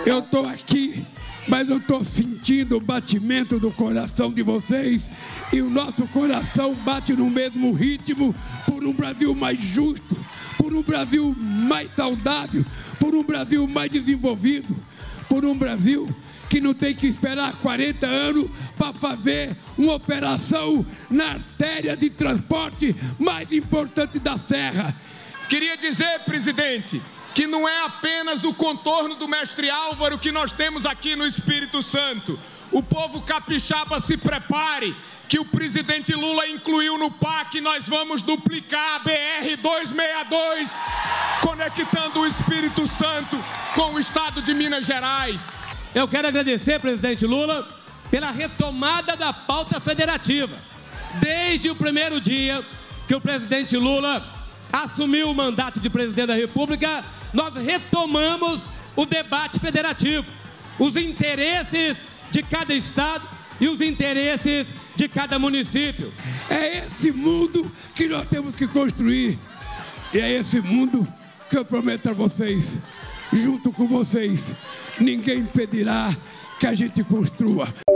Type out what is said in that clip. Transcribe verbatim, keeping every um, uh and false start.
Eu estou aqui, mas eu estou sentindo o batimento do coração de vocês e o nosso coração bate no mesmo ritmo por um Brasil mais justo, por um Brasil mais saudável, por um Brasil mais desenvolvido, por um Brasil que não tem que esperar quarenta anos para fazer uma operação na artéria de transporte mais importante da Serra. Queria dizer, presidente, que não é apenas o contorno do mestre Álvaro que nós temos aqui no Espírito Santo. O povo capixaba se prepare, que o presidente Lula incluiu no P A C, nós vamos duplicar a B R duzentos e sessenta e dois, conectando o Espírito Santo com o estado de Minas Gerais. Eu quero agradecer, presidente Lula, pela retomada da pauta federativa. Desde o primeiro dia que o presidente Lula assumiu o mandato de presidente da República, nós retomamos o debate federativo, os interesses de cada estado e os interesses de cada município. É esse mundo que nós temos que construir. E é esse mundo que eu prometo a vocês, junto com vocês, ninguém impedirá que a gente construa.